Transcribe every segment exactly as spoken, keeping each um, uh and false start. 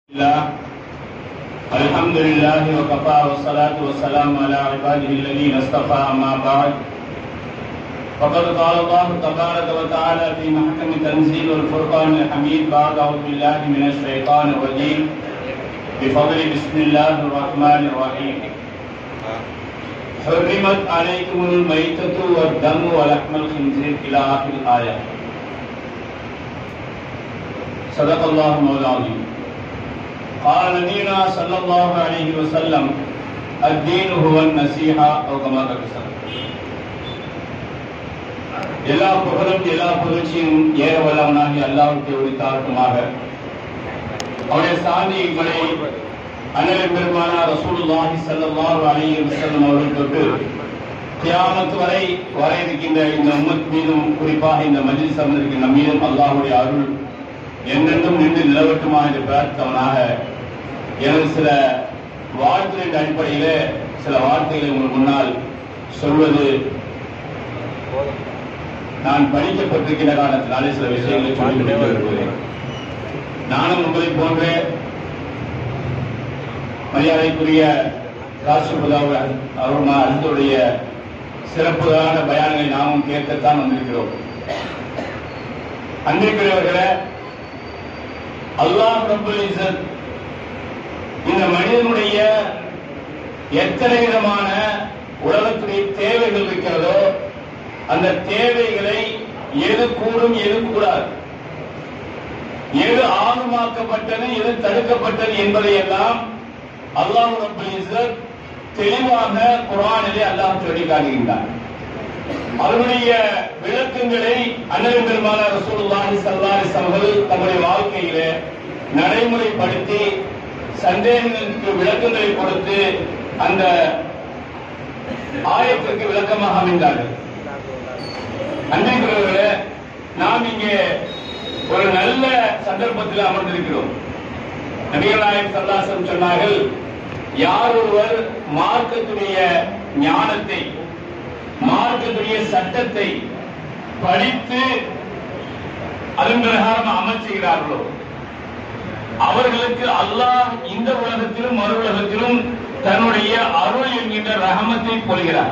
الله الحمد لله وكفى والصلاة والسلام على عباده الذين اصطفى أما بعد فقد قال الله تبارك وتعالى في محكم تنزيل الفرقان الحميد بعد أعوذ بالله من الشيطان الرجيم بفضل بسم الله الرحمن الرحيم حرمت عليكم الميتة والدم ولحم الخنزير إلى آخر الآية. صدق الله مولانا العظيم. قال نبينا صلى الله عليه وسلم الدين هو النصيحة أو كما قال. எல்லா புகழும் எல்லா புகழ்ச்சியும் ஏறவல்லவனாகி அல்லாஹ்வுக்கு உரித்தாகட்டுமாக. அவருடைய சாந்திகளை அண்ணல் பெருமானார் ரசூலுல்லாஹி ஸல்லல்லாஹு அலைஹி வஸல்லம் அவர்கள் தொட்டு கியாமத் வரை வர இருக்கின்ற இந்த உம்மத் மீதும் குறிப்பாக இந்த மஜ்லிஸ் அமர்ந்திருக்கின்ற நம் மீதும் அல்லாஹ்வுடைய அருள் என்றென்றும் நின்று நிலவட்டுமா என்று பிரார்த்தவனாக எனது சில வாழ்த்துகளின் அடிப்படையில் சில வார்த்தைகளை உங்கள் முன்னால் சொல்வது நான் படிக்கப்பட்டிருக்கின்ற காரணத்தினாலே சில விஷயங்களை சொல்லி வருகிறேன். நானும் உங்களை போன்ற மரியாதைக்குரிய ராஷ்டிரபதி அவர்களுடைய சிறப்புகளான பயான்களை நாமும் கேட்கத்தான் வந்திருக்கிறோம். அன்றைக்குரியவர்களே, அல்லாஹ் ரப்பல் இஸ்ஸத் இந்த மனிதனுடைய எத்தனை விதமான உலகத்துடைய தேவைகள் இருக்கிறதோ அந்த தேவைகளை எது கூடும் எது கூடாது, எது ஆர்வமாக்கப்பட்டது எது தடுக்கப்பட்டது என்பதை எல்லாம் அல்லாஹ் ரப்பல் இஸ்ஸத் தெளிவாக குர்ஆனிலே அல்லாஹ் சொல்லி காட்டுகின்றார். அவருடைய விளக்கங்களை அண்ணல் பெருமானார் ரசூலுல்லாஹி ஸல்லல்லாஹு அலைஹி வஸல்லம் தம்முடைய வாழ்க்கையிலே நடைமுறைப்படுத்தி சந்தேகங்களுக்கு விளக்கங்களை கொடுத்து அந்த ஆயத்திற்கு விளக்கமாக அமைந்தார்கள். அன்றைக்குரியவர்களே, நாம் இங்கே ஒரு நல்ல சந்தர்ப்பத்தில் அமர்ந்திருக்கிறோம். நபிகள் நாயகம் ஸல்லல்லாஹு அலைஹி வஸல்லம் சொன்னார்கள், யார் ஒருவர் மார்க்கத்துடைய ஞானத்தை மார்க்கத்துடைய சட்டத்தை படித்து அதன் பிரகாரம் அமல் செய்கிறார்களோ அவர்களுக்கு அல்லாஹ் இந்த உலகத்திலும் மறு உலகத்திலும் தன்னுடைய அருள் என்கின்ற ரஹமத்தை பொழிகிறார்.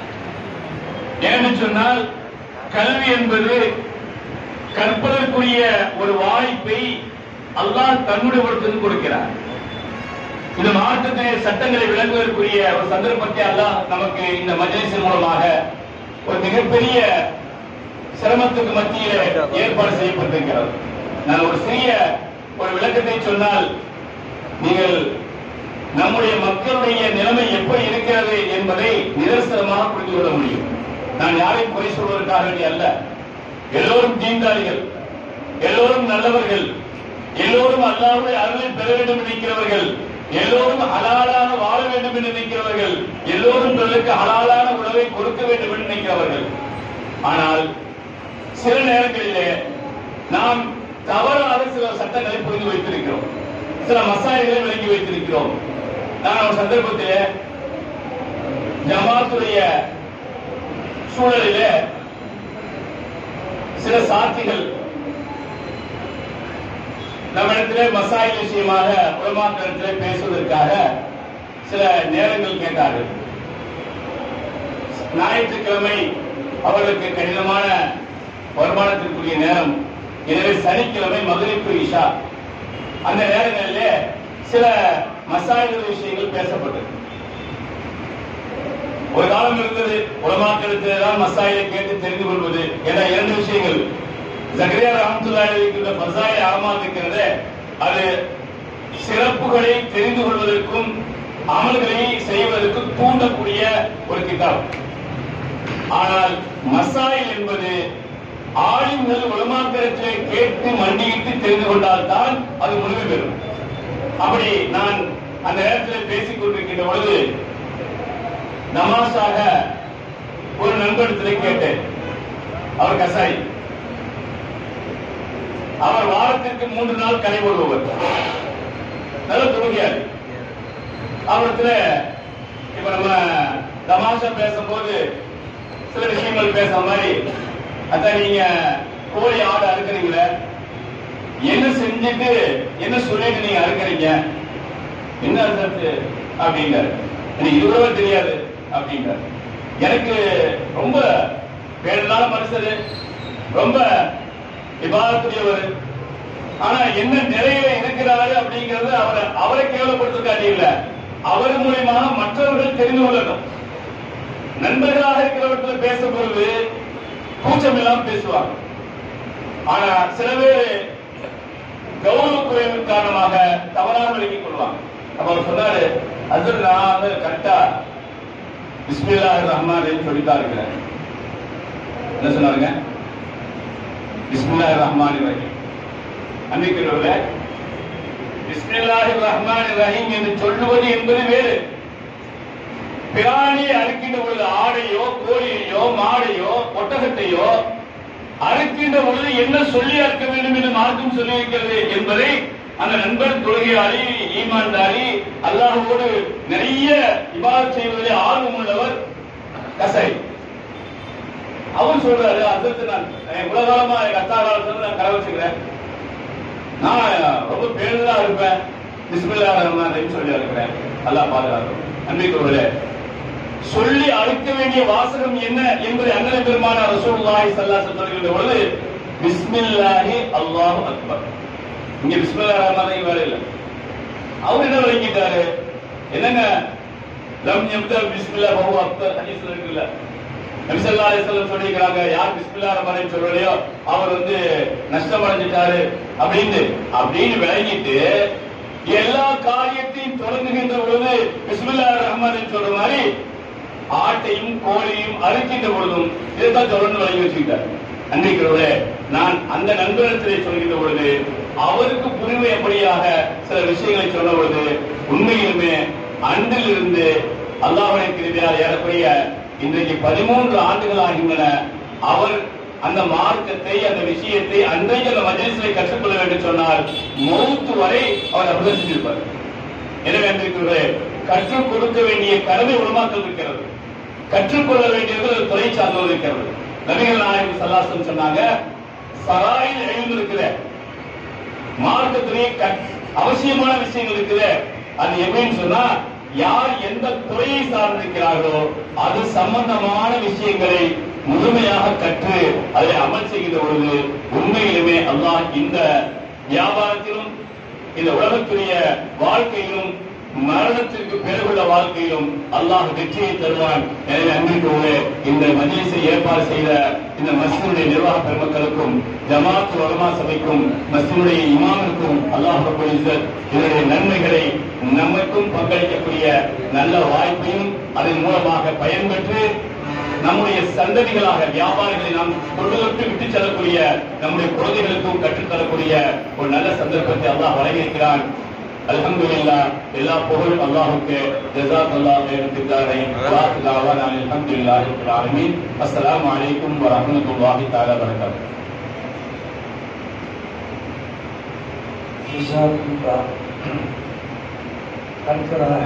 ஏன்னு சொன்னால், கல்வி என்பது கற்பதற்குரிய ஒரு வாய்ப்பை அல்லாஹ் தன்னுடைய ஒருத்தருக்கு கொடுக்கிறார். இந்த மார்க்கத்திலே சட்டங்களை விளங்குவதற்குரிய ஒரு சந்தர்ப்பத்தை அல்லாஹ் நமக்கு இந்த மஜ்லிஸின் மூலமாக ஒரு மிகப்பெரிய சிரமத்துக்கு மத்தியில் ஏற்பாடு செய்யப்பட்டிருக்கிறது. நான் ஒரு சிறிய ஒரு விளக்கத்தை சொன்னால் நீங்கள் நம்முடைய மக்களுடைய நிலைமை எப்படி இருக்கிறது என்பதை நிதர்சனமாக புரிந்து கொள்ள முடியும். நான் யாரையும் குறை சொல்வதற்காக அல்ல. எல்லோரும் தீண்டாளிகள், எல்லோரும் நல்லவர்கள், எல்லோரும் அல்லாஹ்வுடைய அருளை பெற வேண்டும் என்று நினைக்கிறவர்கள், எல்லோரும் ஹலாலாக வாழ வேண்டும் என்று நினைக்கிறவர்கள், எல்லோரும் பிறருக்கு ஹலாலான உணவை கொடுக்க வேண்டும் என்று நினைக்கிறவர்கள். ஆனால் சில நேரங்களிலே நாம் தவறாக சில சட்டங்களை புரிந்து வைத்திருக்கிறோம், சில மசாயல்களை விளங்கி வைத்திருக்கிறோம். நான் ஒரு சந்தர்ப்பத்திலே ஜமாத்துடைய சூழலிலே சில சாட்சிகள் நம்மிடத்திலே மசாயில் விஷயமாக உலமாக்களிடத்திலே பேசுவதற்காக சில நேரங்கள் கேட்டார்கள். ஞாயிற்றுக்கிழமை அவர்களுக்கு கடினமான வருமானத்திற்குரிய நேரம். எனவே சனிக்கிழமை மக்ரிப் இஷா அந்த நேரங்களிலே சில மசாயில் விஷயங்கள் பேசப்பட்டது. ஒரு காலம் இருந்தது, உலமாக்களிடத்தில்தான் மசாயிலை கேட்டு தெரிந்து கொள்வது என்ற இரண்டு விஷயங்கள். ஜக்கரியா ரஹ்மத்துல்லாஹி அலைஹி இருக்கின்ற ஃபஸாயில் ஆமாத் இருக்கிறது, அது சிறப்புகளை தெரிந்து கொள்வதற்கும் அமல்களை செய்வதற்கும் தூண்டக்கூடிய ஒரு கிதாப். ஆனால் மசாயில் என்பது ஆலிம்கள் உலமாக்களிடத்திலே கேட்டு மண்டியிட்டு தெரிந்து கொண்டால் தான் அது முழுமை பெறும். அப்படி நான் அந்த நேரத்தில் பேசிக் கொண்டிருக்கின்ற பொழுது நமாஸாக ஒரு நண்பரிடத்திலே கேட்டேன். அவர் கசாய், அவர் வாரத்திற்கு மூன்று நாள் கலை வருபவர், நல்ல தொழுகையார். அவரிடத்துல இப்ப நம்ம தமாஷா பேசும்போது சில விஷயங்கள் பேசுற மாதிரி, அதான் நீங்க கோழி ஆடு அறுக்கிறீங்களே, என்ன செஞ்சுட்டு என்ன சொல்லிட்டு நீங்க அறுக்கிறீங்க, என்ன அர்த்தத்து அப்படிங்கிறாரு. எனக்கு இதுவரை தெரியாது அப்படிங்கிறாரு. எனக்கு ரொம்ப வேறுநாள் மனுஷரு, ரொம்ப விவாதத்துடையவர், ஆனா என்ன நிலையில இருக்கிறாரு அப்படிங்கிறது அவரை அவரை கேவலப்படுத்த காட்டியில்ல, அவர் மூலியமாக மற்றவர்கள் தெரிந்து கொள்ளணும். நண்பர்களாக இருக்கிறவர்கள் பேசும்பொழுது கூச்சம் இல்லாமல் பேசுவாங்க. ஆனா சில பேர் கௌரவ குறைவு காரணமாக தவறாக விளங்கிக் கொள்வாங்க. அப்ப அவர் சொன்னாரு, அது நான் கரெக்டா பிஸ்மில்லாஹிர் ரஹ்மானிர் சொல்லித்தான் இருக்கிறேன். என்ன சொன்னாருங்க? பிஸ்மில்லாஹிர் ரஹ்மானிர் ரஹீம். அன்னைக்கு பிஸ்மில்லாஹிர் ரஹ்மானிர் ரஹீம் என்று சொல்லுவது என்பது வேறு. பிராணியை அறுக்கின்ற பொழுது ஆடையோ கோழியையோ மாடையோ ஒட்டகத்தையோ அறுக்கின்ற பொழுது என்ன சொல்லி அறுக்க வேண்டும் என்று மார்க்கம் சொல்லி இருக்கிறது என்பதை அந்த நண்பர் தொழுகையாளி, ஈமான்தாரி, அல்லாஹ்வோடு நிறைய இபாதத் செய்வதில் ஆர்வம் உள்ளவர் கசை. அவர் சொல்றாரு, அதற்கு நான் உலகாலமா எங்க அத்தா காலத்துல நான் கரை வச்சுக்கிறேன், நான் ரொம்ப பேருதா இருப்பேன், பிஸ்மில்லாஹிர் ரஹ்மானிர் ரஹீம் சொல்லி இருக்கிறேன், அல்லாஹ் பாதுகாக்கும். அன்பிற்குரியவர்களே, சொல்லி அழைக்க வேண்டிய வாசகம் என்ன என்பதை அண்ணன் பெருமானார் ரசூலுல்லாஹி ஸல்லல்லாஹு அலைஹி வஸல்லம் சொல்கின்ற பொழுது பிஸ்மில்லாஹி அல்லாஹு அக்பர். இங்க பிஸ்மில்லாஹிர் ரஹ்மானிர் ரஹீம் வேற இல்ல. அவர் என்ன வழங்கிட்டாரு? என்னங்க, லம் யப்தா பிஸ்மில்லாஹ் வஹுவ அக்பர் ஹதீஸ்ல இருக்குல்ல, நபி ஸல்லல்லாஹு அலைஹி வஸல்லம் சொல்லிருக்காங்க, யார் பிஸ்மில்லாஹிர் ரஹ்மானிர் ரஹீம் சொல்லலையோ அவர் வந்து நஷ்டம் அடைஞ்சிட்டாரு அப்படின்னு அப்படின்னு விளங்கிட்டு எல்லா காரியத்தையும் தொடங்குகின்ற பொழுது பிஸ்மில்லாஹிர் ரஹ்மானிர் ரஹீம் சொல்ற மாதிரி ஆட்டையும் கோழியும் அறுக்கின்ற பொழுதும் இதைத்தான் தொடர்ந்து வழங்கி வச்சுக்கிட்டார். அன்றைக்கு நான் அந்த நண்பரிடத்திலே சொல்கின்ற பொழுது அவருக்கு புரிமையபடியாக சில விஷயங்களை சொன்ன பொழுது உண்மையிலுமே அன்றில் இருந்து அல்லாஹ்வுடைய கிருபையால் ஏறக்குறைய இன்றைக்கு பதிமூன்று ஆண்டுகள் ஆகின்றன. அவர் அந்த மார்க்கத்தை, அந்த விஷயத்தை அன்றைக்கு அந்த மஜ்லிஸிலே கற்றுக்கொள்ள வேண்டும் சொன்னால் மௌத்து வரை அவர் அப்படிதான் செஞ்சிருப்பார். எனவே அன்றைக்கு கற்றுக் கொடுக்க வேண்டிய கடமை உலமாக்கள் இருக்கிறது, கற்றுக்கொள்ள வேண்டியது துறை சார்ந்தவர் இருக்கிறது. நபிகள் நாயகம் ஸல்லல்லாஹு அலைஹி வஸல்லம் சொன்னாங்க, சராயில் இல்ம் இருக்குது, மார்க்கத்திலே அவசியமான விஷயங்கள் இருக்குது. அது எப்படின்னு சொன்னா, யார் எந்த துறையை சார்ந்திருக்கிறார்களோ அது சம்பந்தமான விஷயங்களை முழுமையாக கற்று அதை அமல் செய்கின்ற பொழுது உண்மையிலுமே அல்லாஹ் இந்த வியாபாரத்திலும் இந்த உலகத்துடைய வாழ்க்கையிலும் மரணத்திற்கு பிறகுள்ள வாழ்க்கையிலும் அல்லாஹ் வெற்றியை தருவான். எனவே அன்பிற்குரிய இந்த மஜ்லிஸை ஏற்பாடு செய்த இந்த மஸ்ஜிதுடைய நிர்வாக பெருமக்களுக்கும், ஜமாத் உலமா சபைக்கும், மஸ்ஜிதுடைய இமாமுக்கும் அல்லாஹ் ரப்பல் இஸ்ஸத் இதனுடைய நன்மைகளை நமக்கும் பங்களிக்கக்கூடிய நல்ல வாய்ப்பையும் அதன் மூலமாக பயன்பெற்று நம்முடைய சந்ததிகளாக வியாபாரிகளை நாம் கொண்டு தொட்டு விட்டு செல்லக்கூடிய நம்முடைய குழந்தைகளுக்கும் கற்றுத்தரக்கூடிய ஒரு நல்ல சந்தர்ப்பத்தை அல்லாஹ் வழங்கியிருக்கிறான். அல்ஹம்துலில்லாஹ், எல்லா புகழும் அல்லாஹ்வுக்கு. ஜஸாக்கல்லாஹு கைரல் ஜஸா. அல்ஹம்துலில்லாஹி ரப்பில் ஆலமீன். அஸ்ஸலாமு அலைக்கும் வ ரஹ்மத்துல்லாஹி தஆலா வ பரகாத்துஹு. ஜஸாக்கல்லாஹ். அடுத்ததாக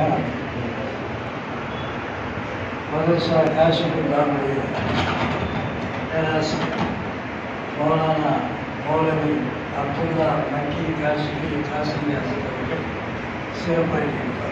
மதரசா காஷிஃபுல் தானுடைய பேராசிரியர் மௌலானா மௌலவி அப்துல்லா மக்கி காஷிஃபி காசிமியார் அவர்கள் சிறப்பளிக்கின்றார்.